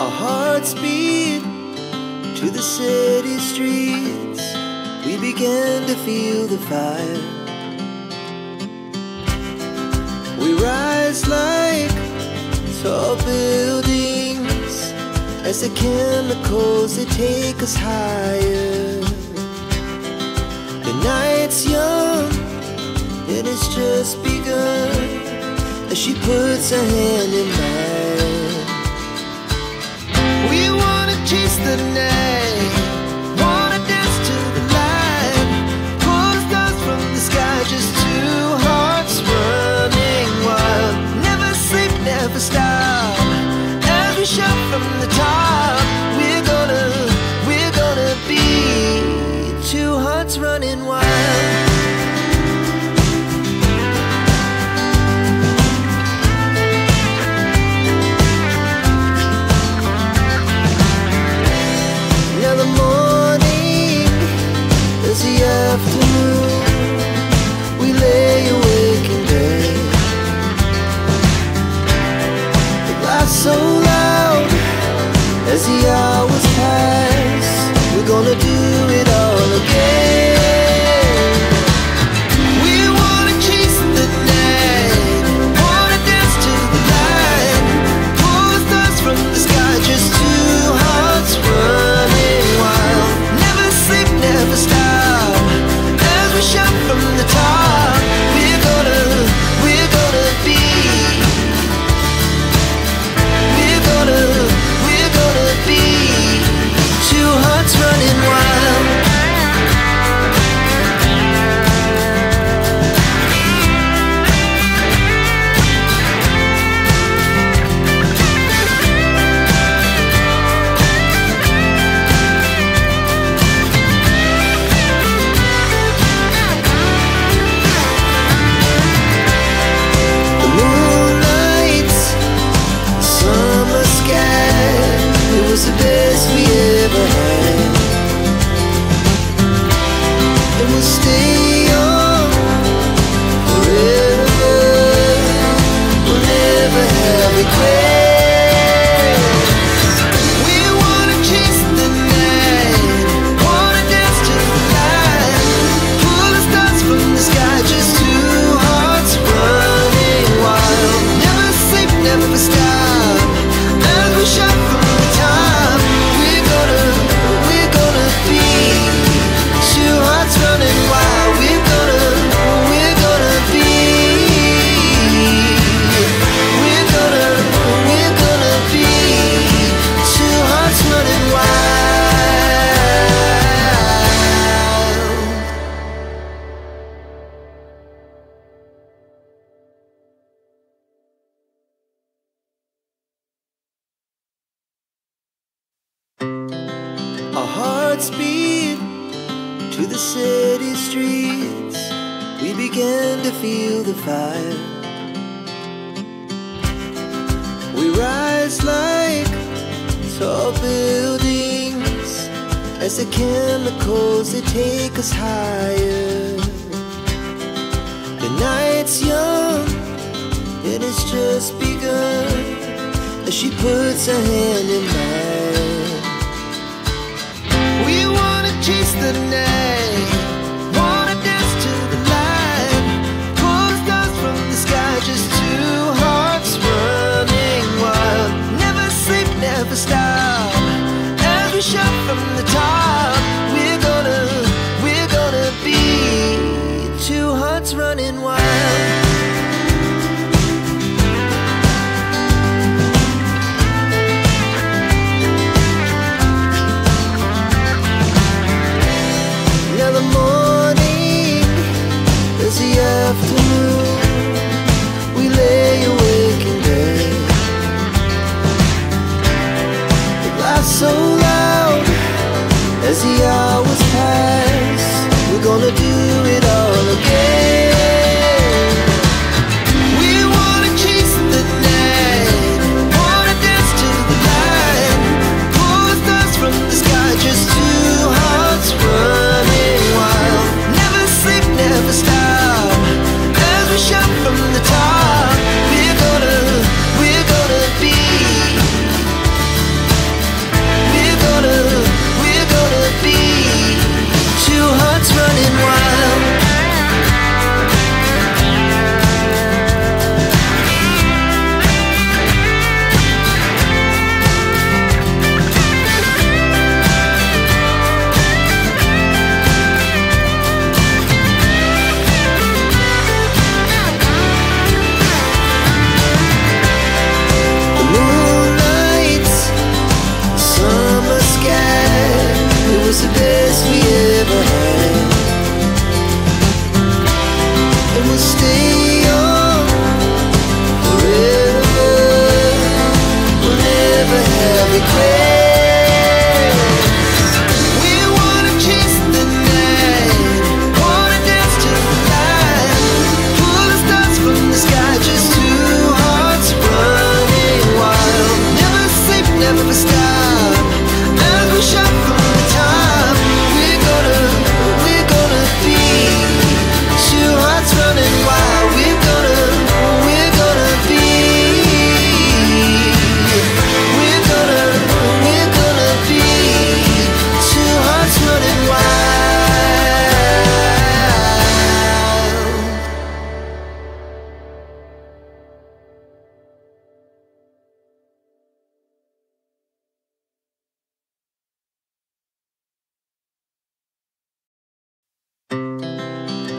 Our hearts beat to the city streets. We began to feel the fire. We rise like tall buildings as the chemicals, they take us higher. The night's young and it's just begun as she puts her hand in mine. We wanna chase the night, wanna dance to the light, pull the stars from the sky, just two hearts running wild. Never sleep, never stop, as we shout from the top. We're gonna be two hearts running wild. Now the morning is the afternoon. We lay awake in bed. The laughs so loud as the hours pass. We're gonna do it all again. We wanna chase the night, wanna dance to the light, pull the stars from the sky, just two hearts running wild. Never sleep, never stop, as we shout from the top. We're gonna be, we're gonna be two hearts running wild. The moonlight, summer sky, it was the best we ever had. And we'll stay on forever. We'll never have regrets. We wanna chase the night, wanna dance to the light, pull the stars from the sky, just two hearts running wild. Never sleep, never stop, as we shout from the top. We're gonna be two hearts running wild. We're gonna be, we're gonna be two hearts running wild. Our hearts beat to the city streets. We began to feel the fire. We rise like tall buildings as the chemicals, they take us higher. The night's young and it's just begun as she puts her hand in mine. We wanna chase the night, wanna dance to the light, pull the stars from the sky, just two hearts running wild. Never sleep, never stop, as we shout from the top. We're gonna be two hearts running wild. Now the morning is the afternoon. We lay awake in bed.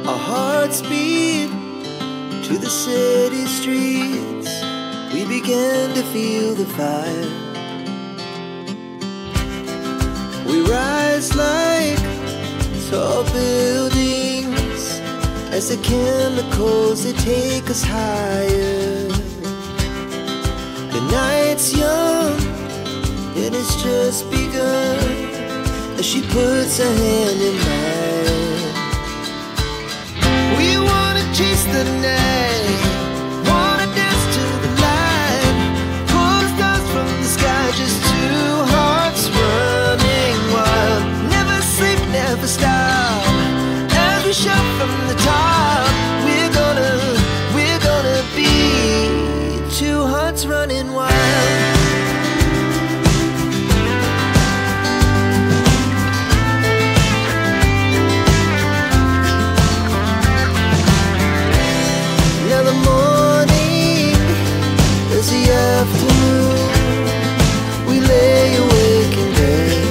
Our hearts beat to the city streets. We began to feel the fire. We rise like tall buildings as the chemicals, they take us higher. The night's young and it's just begun as she puts her hand in mine. We wanna chase the night, wanna dance to the light, pull the stars from the sky, just two hearts running wild. Never sleep, never stop, as we shout from the top. We're gonna be two hearts running wild. Now the morning is the afternoon. We lay awake in bed.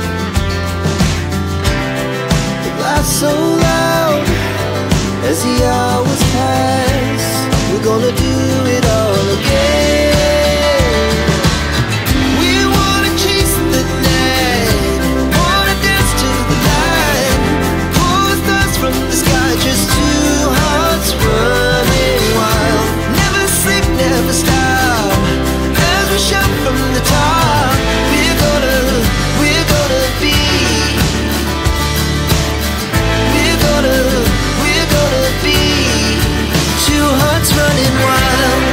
The laughs so loud as the hours pass. We're gonna do it all again. We wanna chase the night, wanna dance to the light, pull the stars from the sky, just two hearts running wild. Never sleep, never stop, as we shout from the top. We're gonna be, we're gonna be two hearts running wild.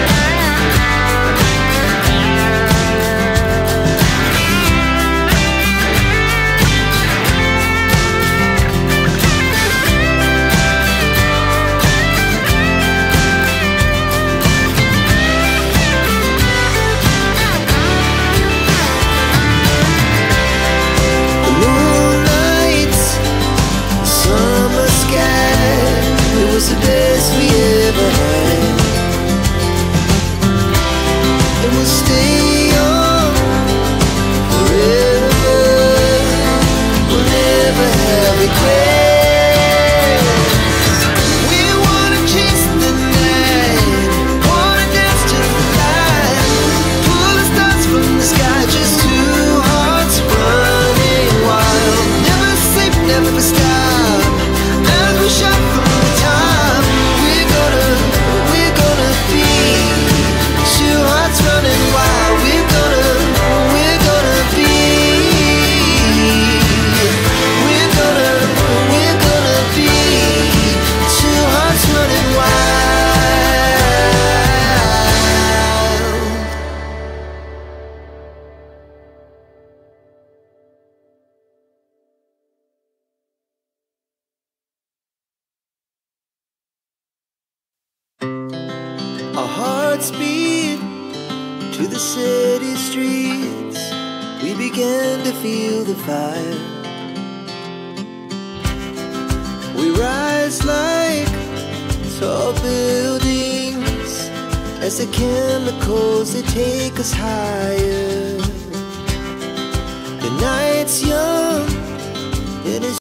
The moonlight, summer sky, it was the best we ever had. And we'll stay on forever. We'll never have regrets. We wanna chase the night, wanna dance to the light, pull the stars from the sky, just two hearts running wild. Never sleep, never stop, as we shout from the top. We're gonna be two hearts running wild. We're gonna be, we're gonna be two hearts running wild. Our hearts beat to the city streets. We began to feel the fire. We rise like tall buildings as the chemicals, they take us higher. The night's young